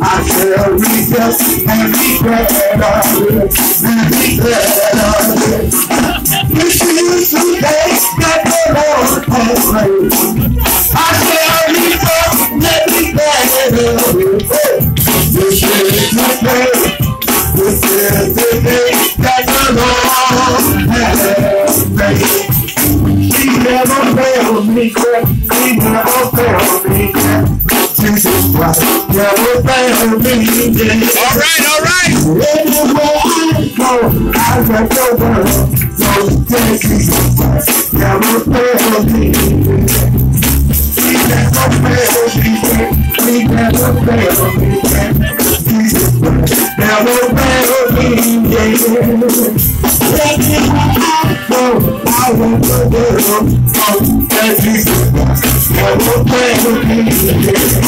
I shall rejoice and be glad of it, and be glad of it. This is the day that the Lord has made. I shall rejoice and be glad of it. This is the day. This is the day that the Lord has made. He never failed me yet. He never failed me yet. Jesus Christ never failed me yet. All right. Anywhere I go, I let the world know that Jesus Christ never failed me yet. He never failed me yet. He never failed me yet. Jesus Christ never failed me yet. Anywhere I go, I let the world know that Jesus Christ never failed me yet.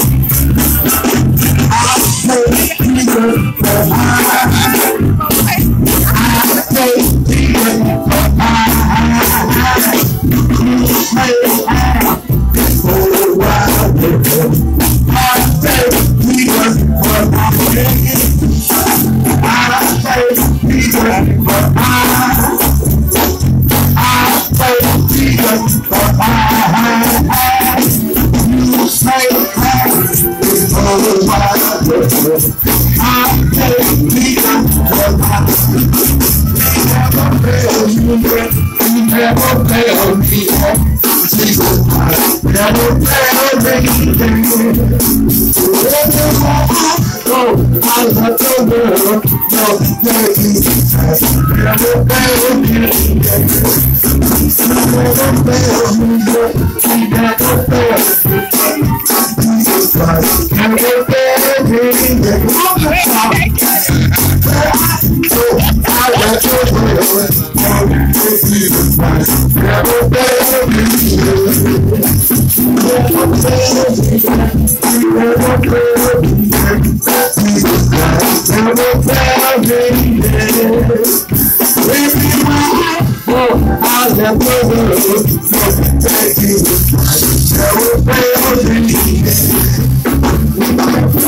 I say Jesus, but I say Jesus, but you may have this whole wide world. I say Jesus, but I say Jesus, but I say Jesus, but you say this whole wide world. I say Jesus, but he never failed me yet. Jesus Christ never failed me yet. Everywhere I go, I let the world know that Jesus Christ never failed me yet. He never failed me yet. He never failed me yet. Jesus Christ never failed me yet. I let the world know that Jesus Christ never failed me yet. Never failed me yet. Never failed me yet. Jesus Christ never failed me yet. Everywhere I go, I let the world know that Jesus Christ never failed me yet. Never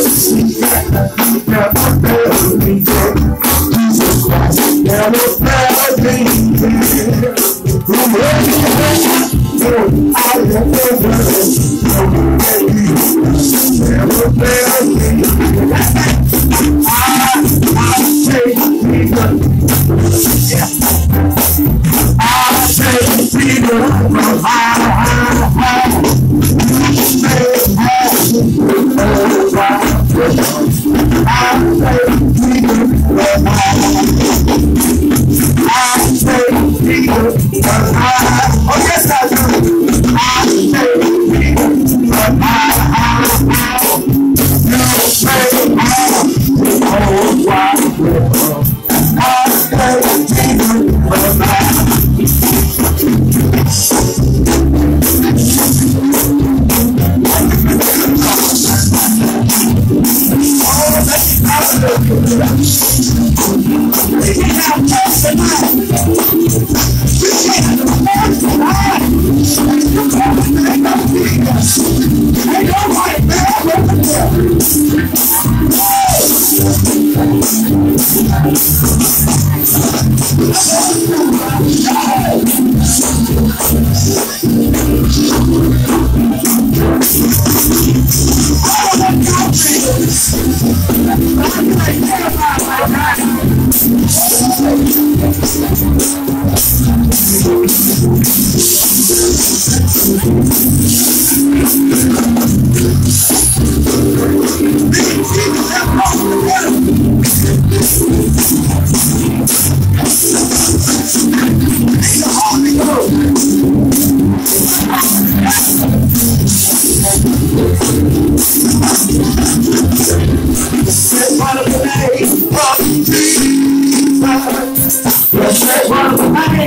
failed me yet. Jesus Christ never failed me yet. I let the world know that Jesus never failed me yet. I say Jesus. I say Jesus. Oh yes I do. I say Jesus, but you say oh wow. I say Jesus,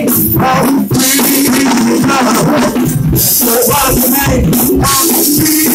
What's the name?